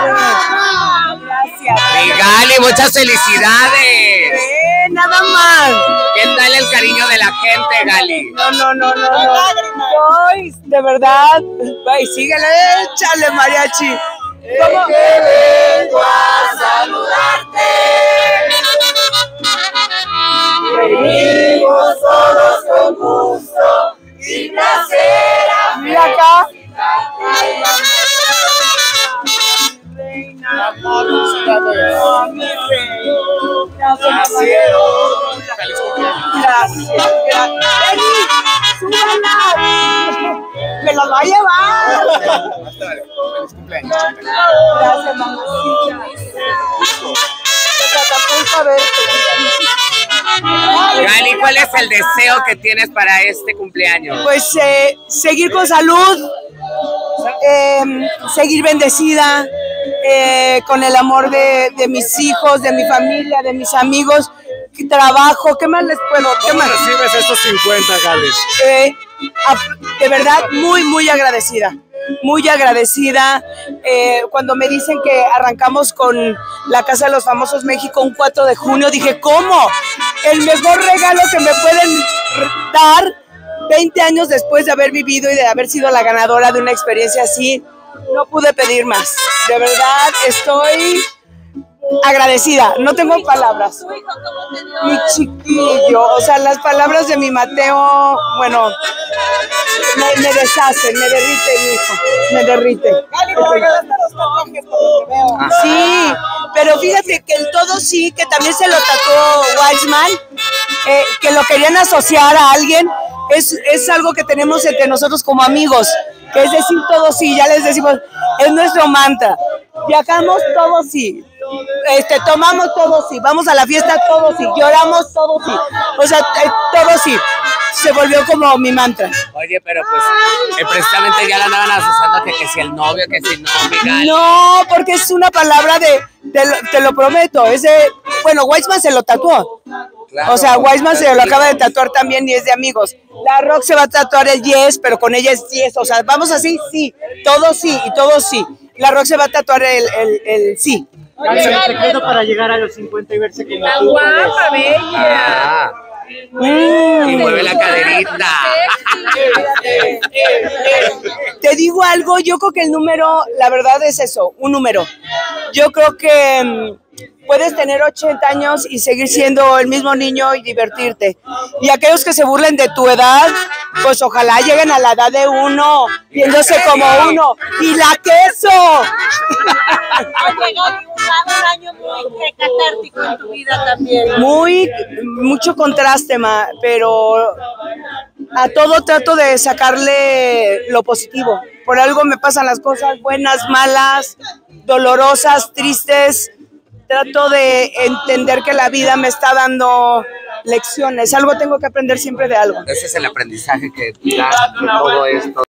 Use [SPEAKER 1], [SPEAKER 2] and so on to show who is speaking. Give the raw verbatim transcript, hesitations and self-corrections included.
[SPEAKER 1] Gracias.
[SPEAKER 2] Mi Gali, muchas felicidades.
[SPEAKER 1] Eh, nada más.
[SPEAKER 2] ¿Qué tal el cariño de la gente, Gali?
[SPEAKER 1] No, no, no, no, no. Ay, de verdad. Ay, síguele, échale, mariachi. ¿Cómo?
[SPEAKER 3] Que vengo a saludarte. Venimos todos con gusto y placer a
[SPEAKER 1] Mira acá.
[SPEAKER 3] reina. Oh, mi rey.
[SPEAKER 1] Gracias. Gracias. Eri, súbala. Me los va a llevar.
[SPEAKER 2] Feliz cumpleaños.
[SPEAKER 1] Gracias, mamacita. A ver.
[SPEAKER 2] Gali, ¿cuál es el deseo que tienes para este cumpleaños?
[SPEAKER 1] Pues eh, seguir con salud, eh, seguir bendecida, eh, con el amor de, de mis hijos, de mi familia, de mis amigos, trabajo. ¿Qué más les puedo? ¿Qué más?
[SPEAKER 4] recibes estos cincuenta, Gali?
[SPEAKER 1] Eh, de verdad, muy, muy agradecida. Muy agradecida. Eh, cuando me dicen que arrancamos con la Casa de los Famosos México un cuatro de junio, dije, ¿cómo? El mejor regalo que me pueden dar veinte años después de haber vivido y de haber sido la ganadora de una experiencia así, no pude pedir más. De verdad, estoy agradecida, no tengo palabras. Mi chiquillo, o sea, las palabras de mi Mateo, bueno, me, me deshacen, me derrite, mi hijo, me derrite. Sí, pero fíjate que el todo sí, que también se lo tatuó Wiseman, eh, que lo querían asociar a alguien, es, es algo que tenemos entre nosotros como amigos, que es decir todo sí, ya les decimos, es nuestro mantra. Viajamos todo sí. Este, tomamos todo sí, vamos a la fiesta todo sí, lloramos todo sí, o sea, eh, todo sí, se volvió como mi mantra.
[SPEAKER 2] Oye, pero pues eh, precisamente ya la andaban asociando que, que si el novio, que si no, mi Gali.
[SPEAKER 1] No, porque es una palabra de, te lo, te lo prometo, es de, bueno, Wiseman se lo tatuó,
[SPEAKER 2] Claro,
[SPEAKER 1] o sea, Wiseman se lo
[SPEAKER 2] claro.
[SPEAKER 1] acaba de tatuar también y es de amigos. La Rock se va a tatuar el yes, pero con ella es yes, o sea, vamos así, sí, todo sí y todo sí. La Rock se va a tatuar el, el, el sí.
[SPEAKER 4] ¿Cuál es el secreto para llegar a los cincuenta y verse como tú?
[SPEAKER 5] Guapa, bella.
[SPEAKER 2] Ah,
[SPEAKER 1] Mm.
[SPEAKER 2] y mueve la caderita.
[SPEAKER 1] Te digo algo, yo creo que el número, la verdad es eso, un número. Yo creo que mm, puedes tener ochenta años y seguir siendo el mismo niño y divertirte. Y aquellos que se burlen de tu edad, pues ojalá lleguen a la edad de uno, viéndose como uno. ¡Y la queso!
[SPEAKER 5] Ha llegado un año muy catártico en tu vida también.
[SPEAKER 1] Muy, mucho contraste, ma, pero a todo trato de sacarle lo positivo. Por algo me pasan las cosas buenas, malas, dolorosas, tristes. Trato de entender que la vida me está dando lecciones. Algo tengo que aprender siempre de algo.
[SPEAKER 2] Ese es el aprendizaje que da todo esto.